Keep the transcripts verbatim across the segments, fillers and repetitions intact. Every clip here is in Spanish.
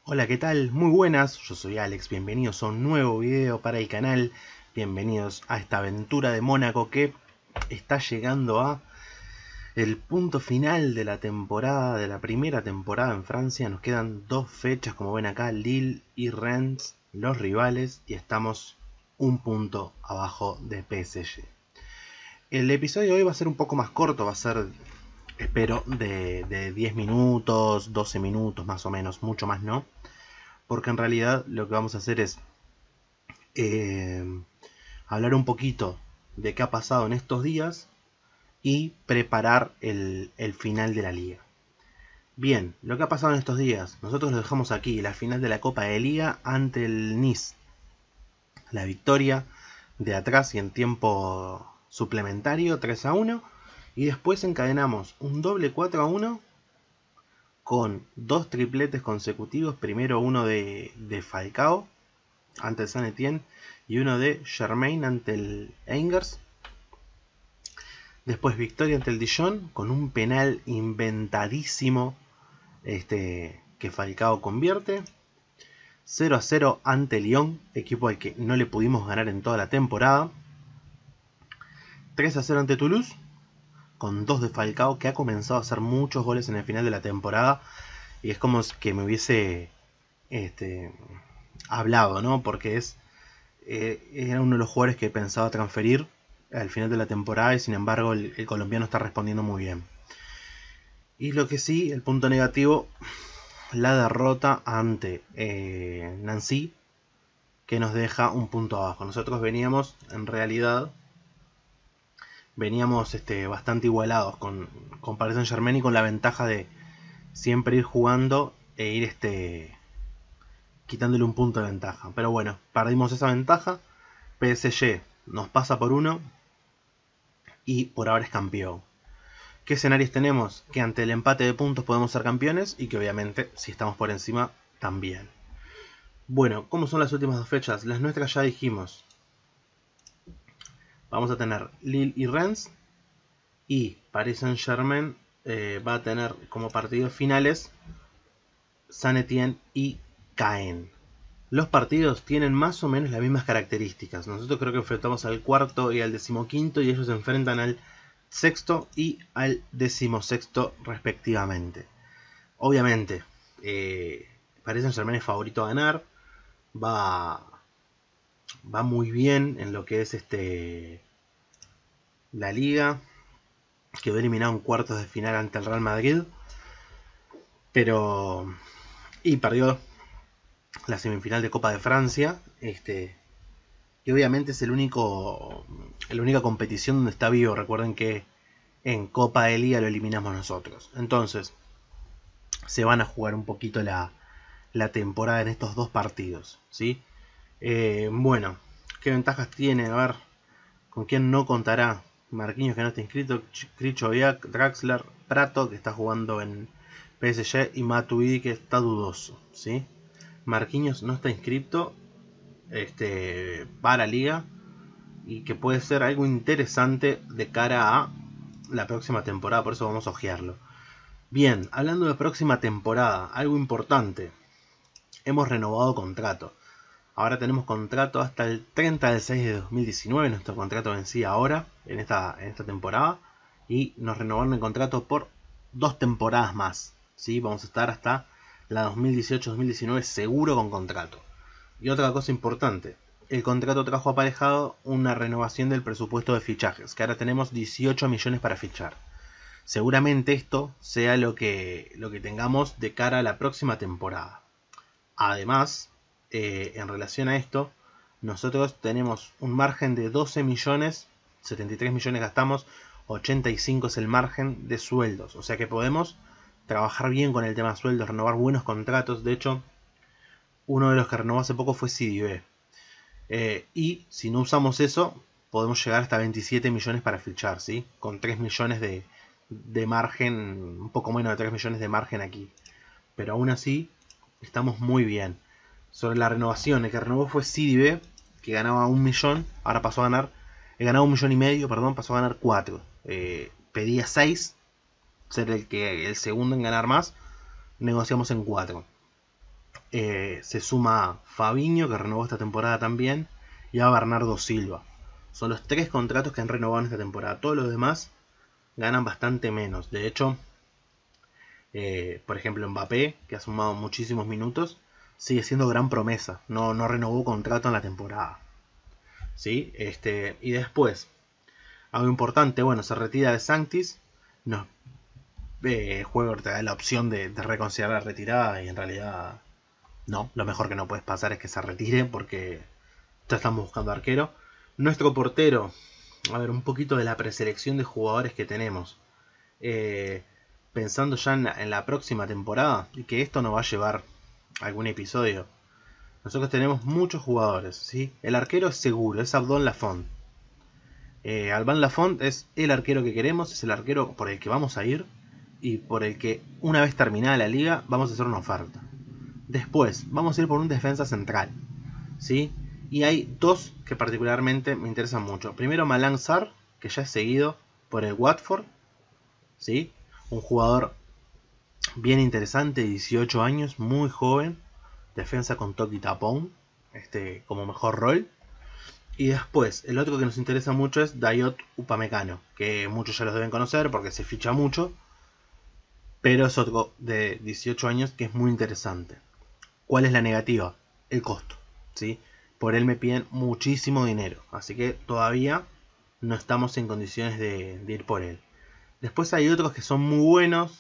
Hola, ¿qué tal? Muy buenas, yo soy Alex, bienvenidos a un nuevo video para el canal, bienvenidos a esta aventura de Mónaco que está llegando a el punto final de la temporada, de la primera temporada en Francia. Nos quedan dos fechas, como ven acá, Lille y Rennes, los rivales, y estamos un punto abajo de P S G. El episodio de hoy va a ser un poco más corto, va a ser, espero, de, de diez minutos, doce minutos más o menos, mucho más no. Porque en realidad lo que vamos a hacer es eh, hablar un poquito de qué ha pasado en estos días y preparar el, el final de la liga. Bien, lo que ha pasado en estos días, nosotros lo dejamos aquí, la final de la Copa de Liga ante el Nice. La victoria de atrás y en tiempo suplementario tres a uno. Y después encadenamos un doble cuatro a uno con dos tripletes consecutivos. Primero uno de, de Falcao ante el Saint Etienne y uno de Germain ante el Angers. Después victoria ante el Dijon con un penal inventadísimo este, que Falcao convierte. cero a cero ante Lyon, equipo al que no le pudimos ganar en toda la temporada. tres a cero ante Toulouse, con dos de Falcao, que ha comenzado a hacer muchos goles en el final de la temporada. Y es como que me hubiese este, hablado, ¿no? Porque es eh, era uno de los jugadores que pensaba transferir al final de la temporada y sin embargo el, el colombiano está respondiendo muy bien. Y lo que sí, el punto negativo, la derrota ante eh, Nancy, que nos deja un punto abajo. Nosotros veníamos, en realidad, veníamos este, bastante igualados con, con Paris Saint Germain y con la ventaja de siempre ir jugando e ir este, quitándole un punto de ventaja. Pero bueno, perdimos esa ventaja. P S G nos pasa por uno y por ahora es campeón. ¿Qué escenarios tenemos? Que ante el empate de puntos podemos ser campeones y que obviamente si estamos por encima también. Bueno, ¿cómo son las últimas dos fechas? Las nuestras ya dijimos. Vamos a tener Lille y Rennes y Paris Saint Germain eh, va a tener como partidos finales Saint Etienne y Caen. Los partidos tienen más o menos las mismas características. Nosotros creo que enfrentamos al cuarto y al decimoquinto y ellos se enfrentan al sexto y al decimosexto respectivamente. Obviamente, eh, Paris Saint-Germain es favorito a ganar. Va, va muy bien en lo que es este la liga. Quedó eliminado en cuartos de final ante el Real Madrid. Pero... Y perdió la semifinal de Copa de Francia. Este... Y obviamente es el único, la única competición donde está vivo. Recuerden que en Copa de Liga lo eliminamos nosotros. Entonces, se van a jugar un poquito la, la temporada en estos dos partidos, ¿sí? Eh, bueno, ¿qué ventajas tiene? A ver, ¿con quién no contará? Marquinhos, que no está inscrito, Krychowiak, Draxler, Prato, que está jugando en P S G, y Matuidi, que está dudoso, ¿sí? Marquinhos no está inscrito este, para la liga y que puede ser algo interesante de cara a la próxima temporada, por eso vamos a ojearlo. Bien, hablando de próxima temporada, algo importante, hemos renovado contrato. Ahora tenemos contrato hasta el treinta de seis de dos mil diecinueve, nuestro contrato vencía ahora, en esta, en esta temporada, y nos renovaron el contrato por dos temporadas más, ¿sí? Vamos a estar hasta la dos mil dieciocho dos mil diecinueve seguro con contrato. Y otra cosa importante, el contrato trajo aparejado una renovación del presupuesto de fichajes, que ahora tenemos dieciocho millones para fichar. Seguramente esto sea lo que, lo que tengamos de cara a la próxima temporada. Además, eh, en relación a esto, nosotros tenemos un margen de doce millones, setenta y tres millones gastamos, ochenta y cinco es el margen de sueldos. O sea que podemos trabajar bien con el tema de sueldos, renovar buenos contratos. De hecho, uno de los que renovó hace poco fue C D B. Eh, y si no usamos eso, podemos llegar hasta veintisiete millones para fichar, ¿sí? Con tres millones de, de margen, un poco menos de tres millones de margen aquí. Pero aún así, estamos muy bien. Sobre la renovación, el que renovó fue C D B, que ganaba un millón, ahora pasó a ganar, he ganado un millón y medio, perdón, pasó a ganar cuatro. Eh, pedía seis, ser el, que, el segundo en ganar más, negociamos en cuatro. Eh, se suma a Fabinho, que renovó esta temporada también, y a Bernardo Silva. Son los tres contratos que han renovado en esta temporada. Todos los demás ganan bastante menos. De hecho, eh, por ejemplo, Mbappé, que ha sumado muchísimos minutos, sigue siendo gran promesa. No, no renovó contrato en la temporada. ¿Sí? Este, y después, algo importante, bueno, se retira de Sanctis. Nos, eh, el juego te da la opción de, de reconsiderar la retirada y en realidad no. Lo mejor que no puedes pasar es que se retire porque ya estamos buscando arquero. Nuestro portero, a ver, un poquito de la preselección de jugadores que tenemos. Eh, pensando ya en la, en la próxima temporada, y que esto nos va a llevar a algún episodio. Nosotros tenemos muchos jugadores, ¿sí? El arquero es seguro, es Abdón Lafont. Eh, Alban Lafont es el arquero que queremos, es el arquero por el que vamos a ir y por el que una vez terminada la liga vamos a hacer una oferta. Después vamos a ir por un defensa central, ¿sí? Y hay dos que particularmente me interesan mucho. Primero Malang Sarr, que ya es seguido por el Watford, ¿sí? Un jugador bien interesante, dieciocho años, muy joven, defensa con toque y tapón, este, como mejor rol. Y después, el otro que nos interesa mucho es Dayot Upamecano, que muchos ya los deben conocer porque se ficha mucho, pero es otro de dieciocho años que es muy interesante. ¿Cuál es la negativa? El costo, ¿sí? Por él me piden muchísimo dinero, así que todavía no estamos en condiciones de, de ir por él. Después hay otros que son muy buenos,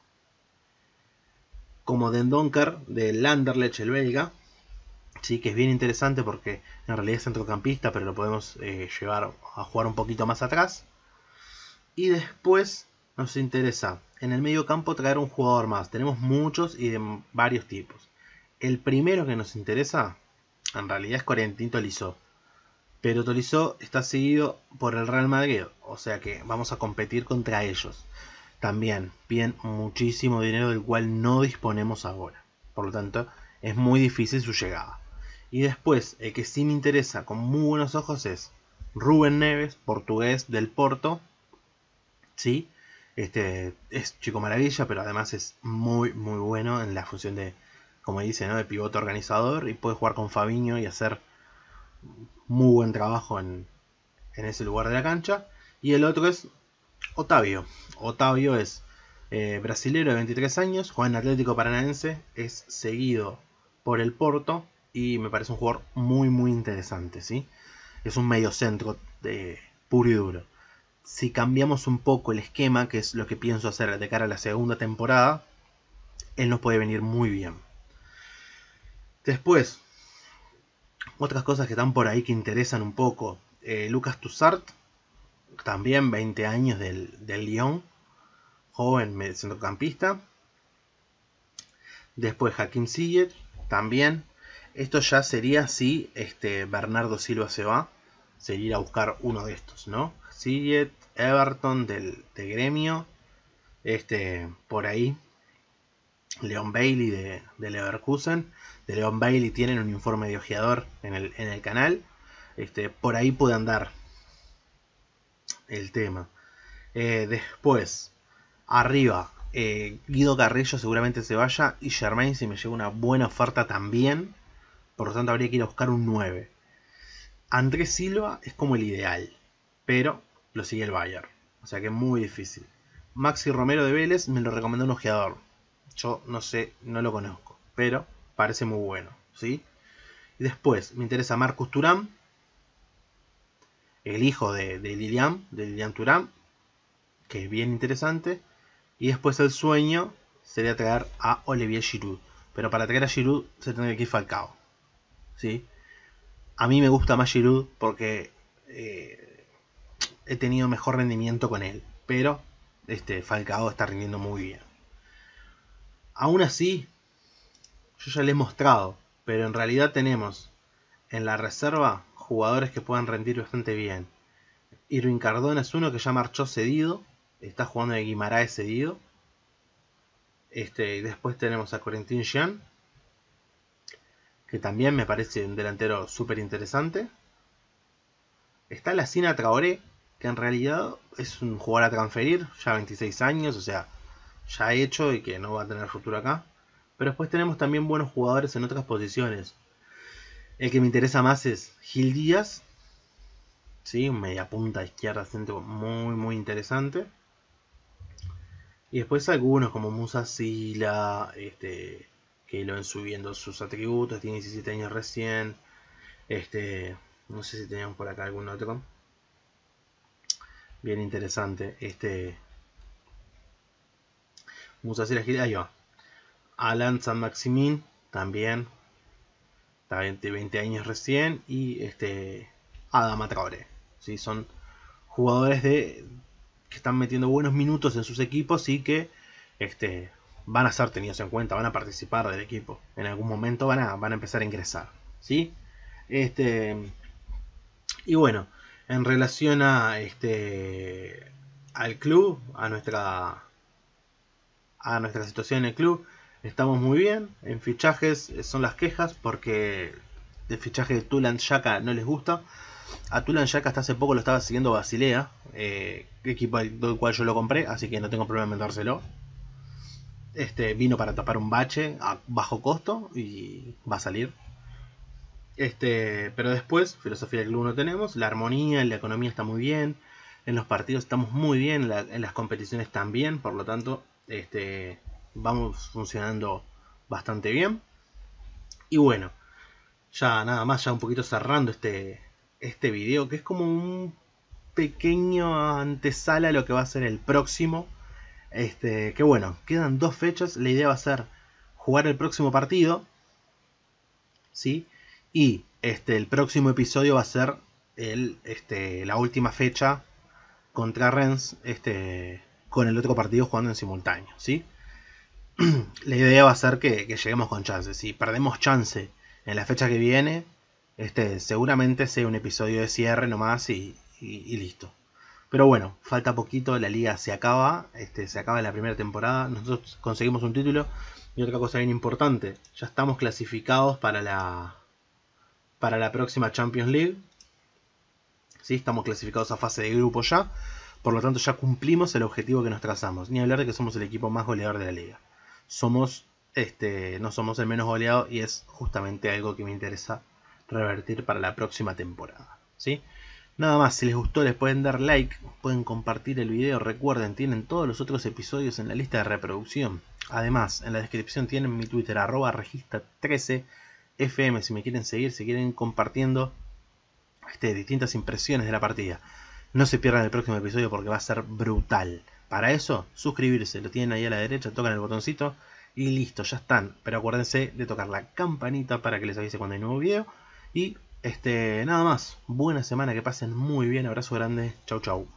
como Den Donker del Anderlecht, el belga, sí, que es bien interesante porque en realidad es centrocampista, pero lo podemos eh, llevar a jugar un poquito más atrás. Y después nos interesa en el medio campo traer un jugador más. Tenemos muchos y de varios tipos. El primero que nos interesa en realidad es Corentin Tolisso, pero Tolisso está seguido por el Real Madrid, o sea que vamos a competir contra ellos. También piden muchísimo dinero del cual no disponemos ahora, por lo tanto es muy difícil su llegada. Y después, el que sí me interesa con muy buenos ojos es Rubén Neves, portugués del Porto. Sí, este es chico maravilla, pero además es muy muy bueno en la función de, como dice, ¿no?, de pivote organizador, y puede jugar con Fabinho y hacer muy buen trabajo en, en ese lugar de la cancha. Y el otro es Otavio. Otavio es eh, brasilero de veintitrés años, juega en Atlético Paranaense, es seguido por el Porto y me parece un jugador muy muy interesante, ¿sí? Es un mediocentro de puro y duro. Si cambiamos un poco el esquema, que es lo que pienso hacer de cara a la segunda temporada, él nos puede venir muy bien. Después, otras cosas que están por ahí que interesan un poco. Eh, Lucas Toussaint, también veinte años del, del Lyon, joven centrocampista. Después Hakim Ziyech, también. Esto ya sería si este Bernardo Silva se va, sería a buscar uno de estos, ¿no? Ziyech, Everton del, del Gremio, este por ahí. Leon Bailey de, de Leverkusen. De Leon Bailey tienen un informe de ojeador en el, en el canal. Este, por ahí puede andar el tema. Eh, después, arriba, eh, Guido Carrillo seguramente se vaya. Y Germain, si me llega una buena oferta también. Por lo tanto, habría que ir a buscar un nueve. Andrés Silva es como el ideal, pero lo sigue el Bayern, o sea que es muy difícil. Maxi Romero de Vélez me lo recomendó un ojeador. Yo no sé, no lo conozco, pero parece muy bueno, ¿sí? Y después me interesa Marcus Thuram, el hijo de, de Lilian, de Lilian Thuram, que es bien interesante. Y después el sueño sería traer a Olivier Giroud, pero para traer a Giroud se tendría que ir Falcao, ¿sí? A mí me gusta más Giroud porque eh, he tenido mejor rendimiento con él, pero este Falcao está rindiendo muy bien. Aún así, yo ya le he mostrado, pero en realidad tenemos en la reserva jugadores que puedan rendir bastante bien. Irving Cardona es uno que ya marchó cedido, está jugando de Guimaraes cedido. Este, después tenemos a Corentin Jean, que también me parece un delantero súper interesante. Está Lassina Traoré, que en realidad es un jugador a transferir, ya veintiséis años, o sea, ya hecho y que no va a tener futuro acá. Pero después tenemos también buenos jugadores en otras posiciones. El que me interesa más es Gil Díaz, ¿sí? Un media punta izquierda centro muy muy interesante. Y después algunos como Musa Sila, este, que lo ven subiendo sus atributos, tiene diecisiete años recién. Este, no sé si teníamos por acá algún otro. Bien interesante. Este, Musa Sila, ahí va. Alan San Maximin, también. Está de veinte años recién. Y este, Adama Traoré. ¿Sí? Son jugadores de que están metiendo buenos minutos en sus equipos y que este, van a ser tenidos en cuenta, van a participar del equipo. En algún momento van a, van a empezar a ingresar. ¿Sí? Este, y bueno, en relación a este al club, a nuestra a nuestra situación en el club, estamos muy bien. En fichajes son las quejas porque el fichaje de Tulan Xhaka no les gusta. A Tulan Xhaka hasta hace poco lo estaba siguiendo Basilea, eh, equipo del cual yo lo compré, así que no tengo problema en dárselo. Este vino para tapar un bache a bajo costo y va a salir. Este, pero después, filosofía del club no tenemos, la armonía, la economía está muy bien, en los partidos estamos muy bien, la, en las competiciones también, por lo tanto, este, vamos funcionando bastante bien. Y bueno, ya nada más, ya un poquito cerrando este, este video, que es como un pequeño antesala a lo que va a ser el próximo. Este, que bueno, quedan dos fechas, la idea va a ser jugar el próximo partido, ¿sí? Y este, el próximo episodio va a ser el, este, la última fecha contra Rennes, este, con el otro partido jugando en simultáneo, ¿sí? La idea va a ser que, que lleguemos con chances. Si perdemos chance en la fecha que viene, este, seguramente sea un episodio de cierre nomás y, y, y listo. Pero bueno, falta poquito, la liga se acaba, este, se acaba la primera temporada, nosotros conseguimos un título. Y otra cosa bien importante, ya estamos clasificados para la para la próxima Champions League. ¿Sí? Estamos clasificados a fase de grupo ya, por lo tanto ya cumplimos el objetivo que nos trazamos. Ni hablar de que somos el equipo más goleador de la liga. Somos, este, no somos el menos goleado y es justamente algo que me interesa revertir para la próxima temporada. ¿Sí? Nada más, si les gustó les pueden dar like, pueden compartir el video, recuerden, tienen todos los otros episodios en la lista de reproducción. Además, en la descripción tienen mi Twitter, arroba regista trece F M, si me quieren seguir, si quieren compartiendo este, distintas impresiones de la partida. No se pierdan el próximo episodio porque va a ser brutal. Para eso, suscribirse, lo tienen ahí a la derecha, tocan el botoncito y listo, ya están. Pero acuérdense de tocar la campanita para que les avise cuando hay nuevo video. Y este, nada más, buena semana, que pasen muy bien, abrazo grande, chau chau.